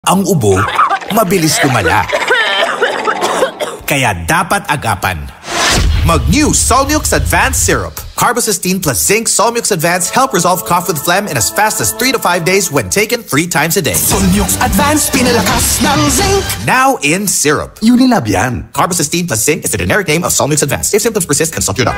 Ang ubo, mabilis lumala. Kaya dapat agapan. Mag-new Solmux Advance Syrup. Carbocisteine plus Zinc Solmux Advance help resolve cough with phlegm in as fast as 3 to 5 days when taken 3 times a day. Solmux Advance, pinalakas ng zinc. Now in syrup. Unilab yan. Carbocisteine plus Zinc is the generic name of Solmux Advance. If symptoms persist, consult your doctor.